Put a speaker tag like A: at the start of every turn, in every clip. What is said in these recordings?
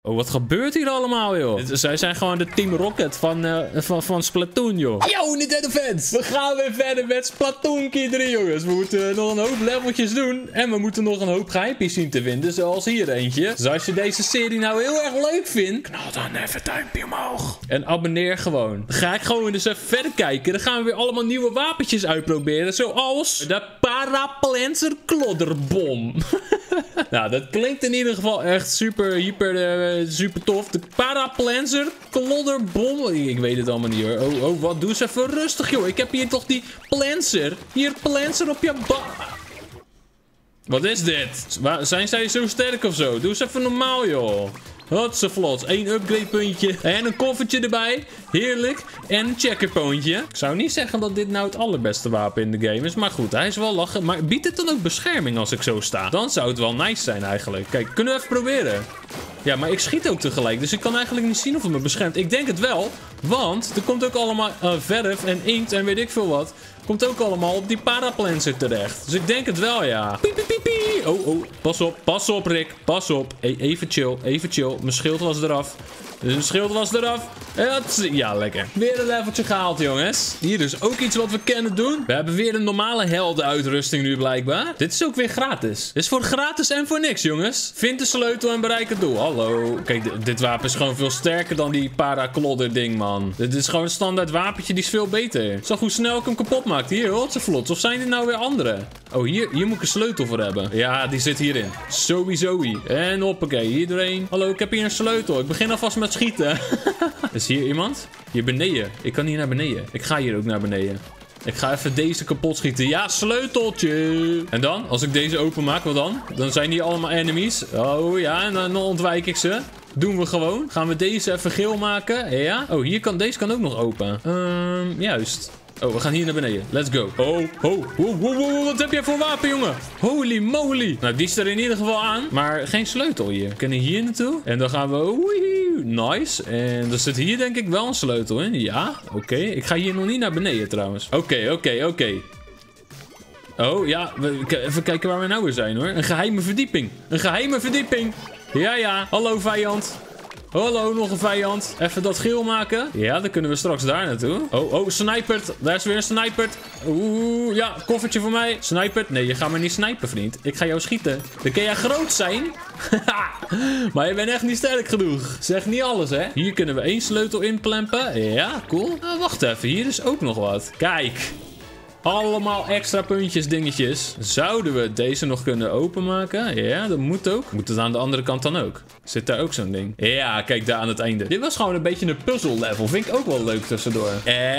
A: Oh, wat gebeurt hier allemaal, joh? Zij zijn gewoon de Team Rocket van Splatoon, joh. Yo, Nintendo fans! We gaan weer verder met Splatoon 3, jongens. We moeten nog een hoop leveltjes doen. En we moeten nog een hoop geheimpjes zien te vinden, zoals hier eentje. Dus als je deze serie nou heel erg leuk vindt, knal dan even een duimpje omhoog. En abonneer gewoon. Dan ga ik gewoon eens even verder kijken. Dan gaan we weer allemaal nieuwe wapentjes uitproberen. Zoals de Paraplancer Klodderbom. Nou, dat klinkt in ieder geval echt super tof. De Paraplancer Klodderbom. Ik weet het allemaal niet, hoor. Oh, wat? Doe eens even rustig, joh. Ik heb hier toch die Plancer. Hier, Plancer op je Wat is dit? Zijn zij zo sterk of zo? Doe eens even normaal, joh. Hotse vlot. 1 upgrade puntje. En een koffertje erbij. Heerlijk. En een checkerpoontje. Ik zou niet zeggen dat dit nou het allerbeste wapen in de game is. Maar goed, hij is wel lachen. Maar biedt het dan ook bescherming als ik zo sta? Dan zou het wel nice zijn eigenlijk. Kijk, kunnen we even proberen? Ja, maar ik schiet ook tegelijk. Dus ik kan eigenlijk niet zien of het me beschermt. Ik denk het wel. Want er komt ook allemaal verf en inkt en weet ik veel wat. Komt ook allemaal op die Paraplancer terecht. Dus ik denk het wel, ja. Piep, piep, piep, piep. Oh, pas op, Rick. Pas op. Even chill. Mijn schild was eraf. Ja, lekker. Weer een leveltje gehaald, jongens. Hier is ook iets wat we kunnen doen. We hebben weer een normale heldenuitrusting nu, blijkbaar. Dit is ook weer gratis. Dit is voor gratis en voor niks, jongens. Vind de sleutel en bereik het doel. Hallo. Kijk, dit wapen is gewoon veel sterker dan die paraklodder ding, man. Dit is gewoon een standaard wapentje, die is veel beter. Zag hoe snel ik hem kapot maakte. Hier, hotse vlot. Of zijn dit nou weer andere? Oh, hier moet ik een sleutel voor hebben. Ja, die zit hierin. Sowieso. En hoppakee, hier doorheen. Hallo, ik heb hier een sleutel. Ik begin alvast met schieten. Is hier iemand? Hier beneden. Ik kan hier naar beneden. Ik ga hier ook naar beneden. Ik ga even deze kapot schieten. Ja, sleuteltje. En dan? Als ik deze openmaak, wat dan? Dan zijn hier allemaal enemies. Oh ja, en dan ontwijk ik ze. Doen we gewoon. Gaan we deze even geel maken? Ja. Oh, deze kan ook nog open. Juist. Oh, we gaan hier naar beneden. Let's go. Wow, wat heb jij voor wapen, jongen? Holy moly. Nou, die staat er in ieder geval aan. Maar geen sleutel hier. We kunnen hier naartoe. En dan gaan we... Nice. En er zit hier denk ik wel een sleutel in. Ja, oké. Ik ga hier nog niet naar beneden trouwens. Oké. Oh, ja. Even kijken waar we nou weer zijn, hoor. Een geheime verdieping. Ja. Hallo, vijand. Hallo, nog een vijand. Even dat geel maken. Ja, dan kunnen we straks daar naartoe. Oh, snipert. Daar is weer een snipert. Oeh, ja, koffertje voor mij. Snipert. Nee, je gaat me niet snipen, vriend. Ik ga jou schieten. Dan kun jij groot zijn. Maar je bent echt niet sterk genoeg. Zeg niet alles, hè. Hier kunnen we 1 sleutel inplempen. Ja, cool. Wacht even, hier is ook nog wat. Kijk. Allemaal extra puntjes, dingetjes. Zouden we deze nog kunnen openmaken? Ja, dat moet ook. Moet het aan de andere kant dan ook? Zit daar ook zo'n ding? Ja, kijk daar aan het einde. Dit was gewoon een beetje een puzzel level. Vind ik ook wel leuk tussendoor.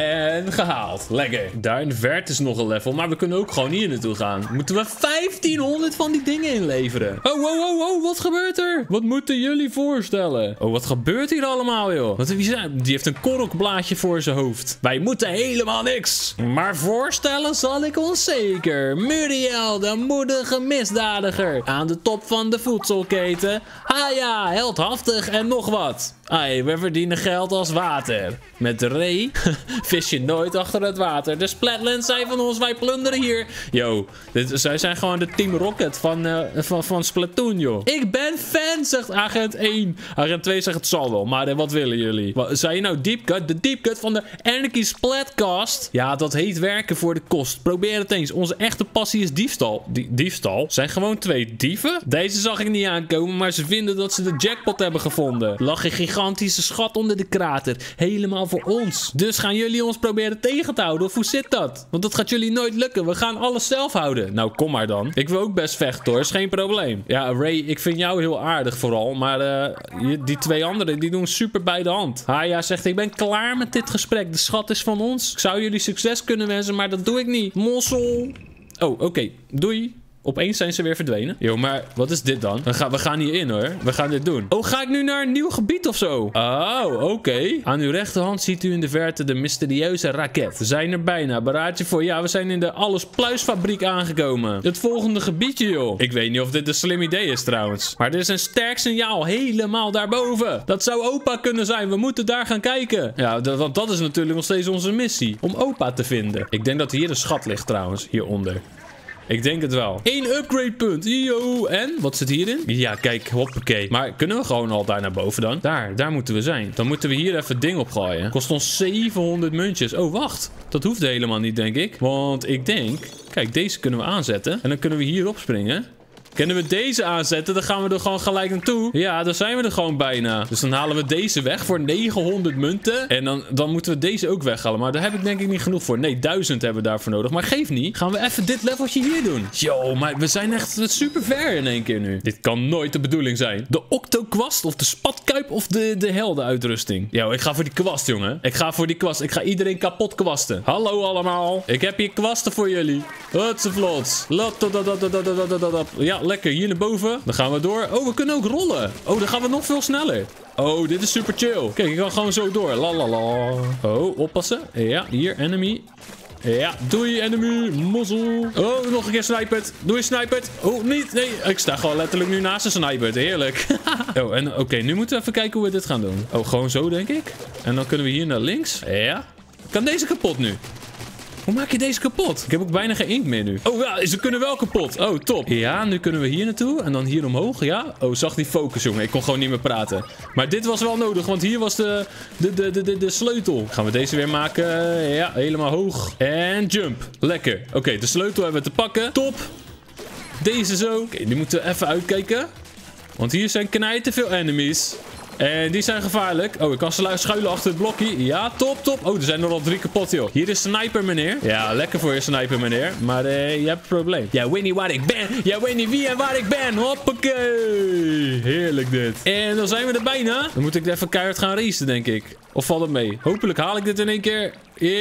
A: En gehaald. Lekker. Daar in de verte is nog een level. Maar we kunnen ook gewoon hier naartoe gaan. Moeten we 1500 van die dingen inleveren? Oh, wat gebeurt er? Wat moeten jullie voorstellen? Oh, wat gebeurt hier allemaal, joh? Die heeft een korkblaadje voor zijn hoofd. Wij moeten helemaal niks. Maar voorstellen zal ik ons zeker. Muriel, de moedige misdadiger. Aan de top van de voedselketen. Ah ja, heldhaftig en nog wat. Ai, we verdienen geld als water. Met Ray vis je nooit achter het water. De Splatlands zijn van ons, wij plunderen hier. Yo, zij zijn gewoon de Team Rocket van Splatoon, joh. Ik ben fan, zegt agent 1. Agent 2 zegt het zal wel, maar wat willen jullie? Zei je nou Deep Cut? De Deep Cut van de Anarchy Splatcast? Ja, dat heet werken voor de kost. Probeer het eens. Onze echte passie is diefstal. Diefstal? Zijn gewoon 2 dieven? Deze zag ik niet aankomen, maar ze vinden dat ze de jackpot hebben gevonden. Lag een gigantische schat onder de krater. Helemaal voor ons. Dus gaan jullie ons proberen tegen te houden? Of hoe zit dat? Want dat gaat jullie nooit lukken. We gaan alles zelf houden. Nou, kom maar dan. Ik wil ook best vechten, hoor. Is geen probleem. Ja, Ray, ik vind jou heel aardig vooral. Maar die 2 anderen, die doen super bij de hand. Haya zegt, ik ben klaar met dit gesprek. De schat is van ons. Ik zou jullie succes kunnen wensen, maar dat doe ik niet. Mossel. Oh, oké. Doei. Opeens zijn ze weer verdwenen. Yo, maar wat is dit dan? We gaan hierin, hoor. We gaan dit doen. Oh, ga ik nu naar een nieuw gebied of zo? Oh, oké. Aan uw rechterhand ziet u in de verte de mysterieuze raket. We zijn er bijna. Beraad je voor. Ja, we zijn in de Allespluisfabriek aangekomen. Het volgende gebiedje, joh. Ik weet niet of dit een slim idee is, trouwens. Maar er is een sterk signaal helemaal daarboven. Dat zou opa kunnen zijn. We moeten daar gaan kijken. Ja, want dat is natuurlijk nog steeds onze missie. Om opa te vinden. Ik denk dat hier een schat ligt, trouwens. Hieronder. Ik denk het wel. 1 upgrade punt. Yo. En? Wat zit hierin? Ja, kijk. Hoppakee. Maar kunnen we gewoon al daar naar boven dan? Daar moeten we zijn. Dan moeten we hier even het ding opgooien. Kost ons 700 muntjes. Oh, wacht. Dat hoeft helemaal niet, denk ik. Want ik denk... Kijk, deze kunnen we aanzetten. En dan kunnen we hier opspringen. Kunnen we deze aanzetten, dan gaan we er gewoon gelijk naartoe. Ja, dan zijn we er gewoon bijna. Dus dan halen we deze weg voor 900 munten. En dan moeten we deze ook weghalen. Maar daar heb ik denk ik niet genoeg voor. Nee, 1000 hebben we daarvoor nodig. Maar geef niet. Gaan we even dit leveltje hier doen. Yo, maar we zijn echt super ver in één keer nu. Dit kan nooit de bedoeling zijn. De octokwast of de spatkuip of de heldenuitrusting. Yo, ik ga voor die kwast, jongen. Ik ga voor die kwast. Ik ga iedereen kapot kwasten. Hallo allemaal. Ik heb hier kwasten voor jullie. Hutsevlots. Ja, lekker. Hier naar boven. Dan gaan we door. Oh, we kunnen ook rollen. Oh, dan gaan we nog veel sneller. Oh, dit is super chill. Kijk, ik kan gewoon zo door. Lalala. Oh, oppassen. Ja, hier, enemy. Ja, doei, enemy. Mozzel. Oh, nog een keer snipert. Doei, snipert. Oh, niet. Nee, ik sta gewoon letterlijk nu naast de snipert. Heerlijk. Oh, en oké, nu moeten we even kijken hoe we dit gaan doen. Oh, gewoon zo, denk ik. En dan kunnen we hier naar links. Ja. Kan deze kapot nu? Hoe maak je deze kapot? Ik heb ook bijna geen inkt meer nu. Oh ja, ze kunnen wel kapot. Oh, top. Ja, nu kunnen we hier naartoe. En dan hier omhoog, ja. Oh, zag die focus, jongen. Ik kon gewoon niet meer praten. Maar dit was wel nodig, want hier was de sleutel. Gaan we deze weer maken. Ja, helemaal hoog. En jump. Lekker. Oké, de sleutel hebben we te pakken. Top. Deze zo. Oké, die moeten we even uitkijken. Want hier zijn knijten veel enemies. En die zijn gevaarlijk. Oh, ik kan schuilen achter het blokje. Ja, top, top. Oh, er zijn er al 3 kapot, joh. Hier is sniper, meneer. Ja, lekker voor je sniper, meneer. Maar je hebt een probleem. Jij weet niet waar ik ben. Jij weet niet wie en waar ik ben. Hoppakee. Heerlijk dit. En dan zijn we er bijna. Dan moet ik even keihard gaan racen, denk ik. Of valt het mee? Hopelijk haal ik dit in één keer.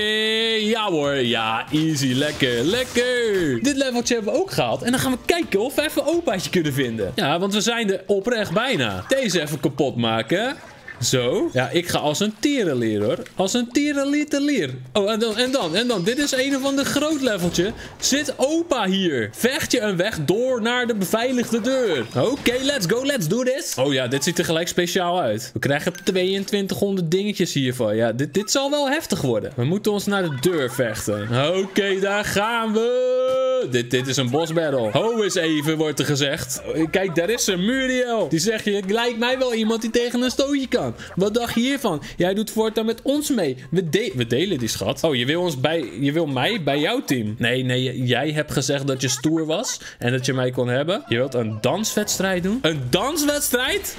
A: Ja hoor. Ja, easy. Lekker. Lekker. Dit leveltje hebben we ook gehaald. En dan gaan we kijken of we even een opaatje kunnen vinden. Ja, want we zijn er oprecht bijna. Deze even kapot maken. Zo. Ja, ik ga als een tierenleer, hoor. Als een tierenleer. Oh, en dan. Dit is een of ander groot leveltje. Zit opa hier. Vecht je een weg door naar de beveiligde deur. Oké, let's go. Let's do this. Oh ja, dit ziet er gelijk speciaal uit. We krijgen 2200 dingetjes hiervan. Ja, dit zal wel heftig worden. We moeten ons naar de deur vechten. Oké, daar gaan we. Dit is een boss battle. Ho eens even, wordt er gezegd. Kijk, daar is ze, Muriel. Die zegt, je lijkt mij wel iemand die tegen een stootje kan. Wat dacht je hiervan? Jij doet voortaan met ons mee. We delen die schat. Oh, je wil mij bij jouw team? Nee, jij hebt gezegd dat je stoer was en dat je mij kon hebben. Je wilt een danswedstrijd doen? Een danswedstrijd?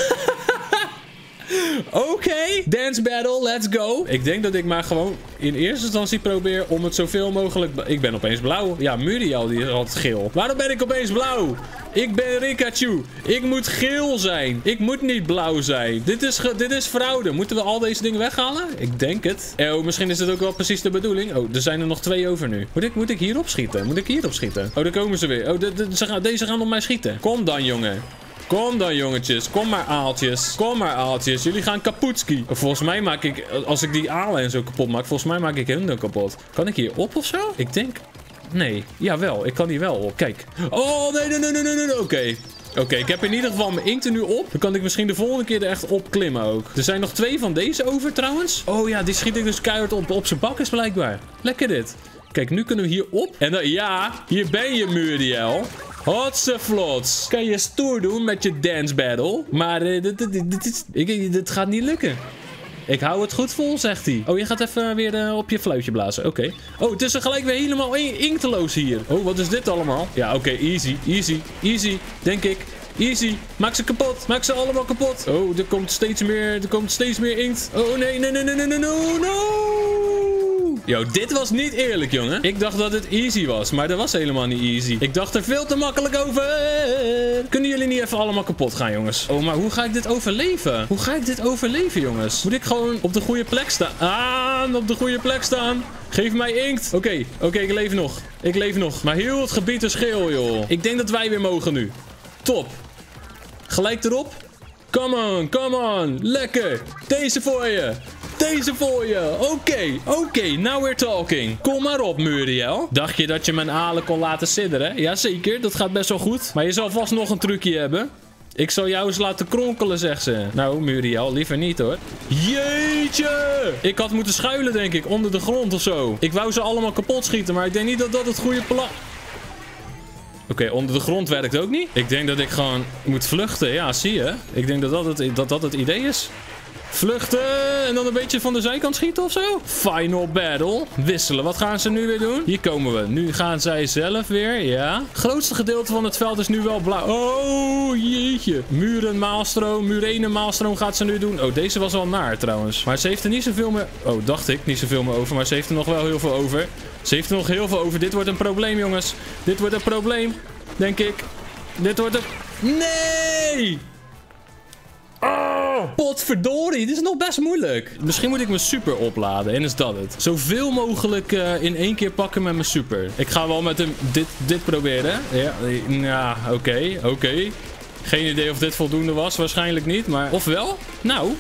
A: Oké, dance battle, let's go. Ik denk dat ik maar gewoon in eerste instantie probeer om het zoveel mogelijk... Ik ben opeens blauw. Ja, Muriel die is altijd geel. Waarom ben ik opeens blauw? Ik ben Rikachu. Ik moet geel zijn. Ik moet niet blauw zijn. Dit is fraude. Moeten we al deze dingen weghalen? Ik denk het. Oh, misschien is dit ook wel precies de bedoeling. Oh, er zijn er nog 2 over nu. Moet ik hierop schieten? Moet ik hierop schieten? Oh, daar komen ze weer. Oh, deze gaan op mij schieten. Kom dan, jongen. Kom dan, jongetjes. Kom maar, aaltjes. Kom maar, aaltjes. Jullie gaan kapotski. Volgens mij maak ik... Als ik die aalen en zo kapot maak... Volgens mij maak ik hun dan kapot. Kan ik hier op of zo? Ik denk... Nee. Jawel. Ik kan hier wel op. Kijk. Oh, nee. Oké, ik heb in ieder geval mijn inkt er nu op. Dan kan ik misschien de volgende keer er echt op klimmen ook. Er zijn nog 2 van deze over trouwens. Oh ja, die schiet ik dus keihard op zijn bak is blijkbaar. Lekker dit. Kijk, nu kunnen we hier op. En dan, ja, hier ben je, Muriel. Hotseflots. Kan je stoer doen met je dance battle. Maar dit gaat niet lukken. Ik hou het goed vol, zegt hij. Oh, je gaat even weer op je fluitje blazen. Oké. Oh, het is er gelijk weer helemaal inkteloos hier. Oh, wat is dit allemaal? Ja, oké. Easy. Denk ik. Easy. Maak ze kapot. Maak ze allemaal kapot. Oh, er komt steeds meer inkt. Oh, nee. No. Yo, dit was niet eerlijk, jongen. Ik dacht dat het easy was, maar dat was helemaal niet easy. Ik dacht er veel te makkelijk over. Kunnen jullie niet even allemaal kapot gaan, jongens? Oh, maar hoe ga ik dit overleven? Jongens? Moet ik gewoon op de goede plek staan? Op de goede plek staan. Geef mij inkt. Oké, ik leef nog. Maar heel het gebied is geel, joh. Ik denk dat wij weer mogen nu. Top. Gelijk erop. Come on. Lekker. Deze voor je. Oké, now we're talking. Kom maar op, Muriel. Dacht je dat je mijn alen kon laten sidderen? Jazeker, dat gaat best wel goed. Maar je zal vast nog een trucje hebben. Ik zal jou eens laten kronkelen, zegt ze. Nou, Muriel, liever niet, hoor. Jeetje! Ik had moeten schuilen, denk ik, onder de grond of zo. Ik wou ze allemaal kapot schieten, maar ik denk niet dat dat het goede plan... Oké, onder de grond werkt ook niet. Ik denk dat ik gewoon moet vluchten. Ja, zie je. Ik denk dat het idee is. Vluchten en dan een beetje van de zijkant schieten of zo. Final battle. Wisselen. Wat gaan ze nu weer doen? Hier komen we. Nu gaan zij zelf weer. Ja. Grootste gedeelte van het veld is nu wel blauw. Oh, jeetje. Muren maalstroom gaat ze nu doen. Oh, deze was wel naar trouwens. Maar ze heeft er niet zoveel meer... Oh, dacht ik. Niet zoveel meer over. Maar ze heeft er nog wel heel veel over. Ze heeft er nog heel veel over. Dit wordt een probleem, jongens. Dit wordt een probleem. Denk ik. Dit wordt een... Nee! Oh, potverdorie, dit is nog best moeilijk. Misschien moet ik mijn super opladen en is dat het. Zoveel mogelijk in één keer pakken met mijn super. Ik ga wel met hem dit proberen. Ja, oké. Geen idee of dit voldoende was, waarschijnlijk niet, maar... Ofwel? Nou.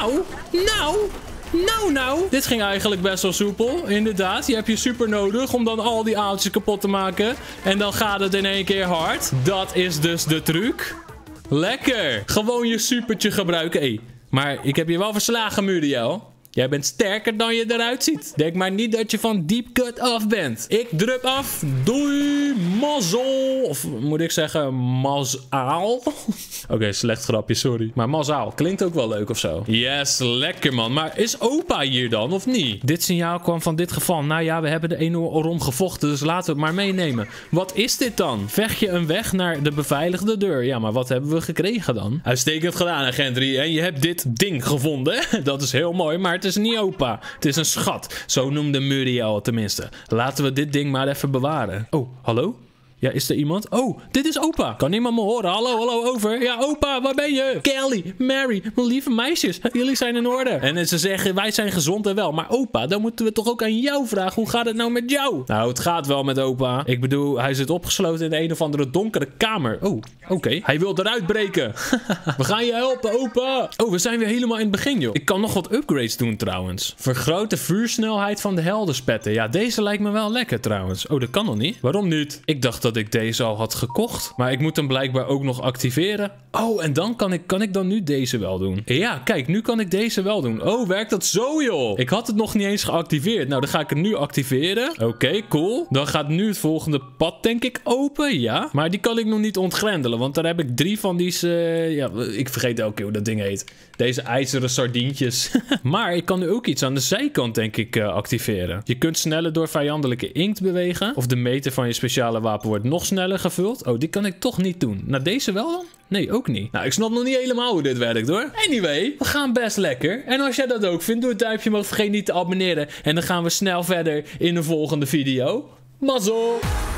A: Dit ging eigenlijk best wel soepel, inderdaad. Je hebt je super nodig om dan al die aaltjes kapot te maken. En dan gaat het in één keer hard. Dat is dus de truc. Lekker. Gewoon je supertje gebruiken. Hey, maar ik heb je wel verslagen, Muriel. Jij bent sterker dan je eruit ziet. Denk maar niet dat je van deep cut af bent. Ik drup af. Doei, mazzel. Of moet ik zeggen, mazaal? Oké, slecht grapje, sorry. Maar mazaal klinkt ook wel leuk of zo. Yes, lekker man. Maar is opa hier dan, of niet? Dit signaal kwam van dit geval. Nou ja, we hebben er enorm gevochten, dus laten we het maar meenemen. Wat is dit dan? Vecht je een weg naar de beveiligde deur? Ja, maar wat hebben we gekregen dan? Uitstekend gedaan, agent 3. En je hebt dit ding gevonden. Dat is heel mooi, maar het is niet opa. Het is een schat. Zo noemde Muriel het tenminste. Laten we dit ding maar even bewaren. Oh, hallo? Ja, is er iemand? Oh, dit is opa. Kan niemand me horen? Hallo, over. Ja, opa, waar ben je? Kelly, Mary, mijn lieve meisjes. Jullie zijn in orde. En ze zeggen, wij zijn gezond en wel. Maar opa, dan moeten we toch ook aan jou vragen. Hoe gaat het nou met jou? Nou, het gaat wel met opa. Ik bedoel, hij zit opgesloten in een of andere donkere kamer. Oh, oké. Hij wil eruit breken. We gaan je helpen, opa. Oh, we zijn weer helemaal in het begin, joh. Ik kan nog wat upgrades doen, trouwens. Vergroot de vuursnelheid van de heldenspetten. Ja, deze lijkt me wel lekker, trouwens. Oh, dat kan nog niet. Waarom niet? Ik dacht dat ik deze al had gekocht. Maar ik moet hem blijkbaar ook nog activeren. Oh, en dan kan ik dan nu deze wel doen. Ja, kijk, nu kan ik deze wel doen. Oh, werkt dat zo, joh? Ik had het nog niet eens geactiveerd. Nou, dan ga ik het nu activeren. Oké, cool. Dan gaat nu het volgende pad, denk ik, open. Ja. Maar die kan ik nog niet ontgrendelen. Want daar heb ik 3 van die... ja, ik vergeet elke keer hoe dat ding heet. Deze ijzeren sardientjes. Maar ik kan nu ook iets aan de zijkant, denk ik, activeren. Je kunt sneller door vijandelijke inkt bewegen. Of de meter van je speciale wapen wordt nog sneller gevuld. Oh, die kan ik toch niet doen. Nou, deze wel dan? Nee, ook niet. Nou, ik snap nog niet helemaal hoe dit werkt, hoor. Anyway, we gaan best lekker. En als jij dat ook vindt, doe het duimpje omhoog. Vergeet niet te abonneren. En dan gaan we snel verder in de volgende video. Mazzel!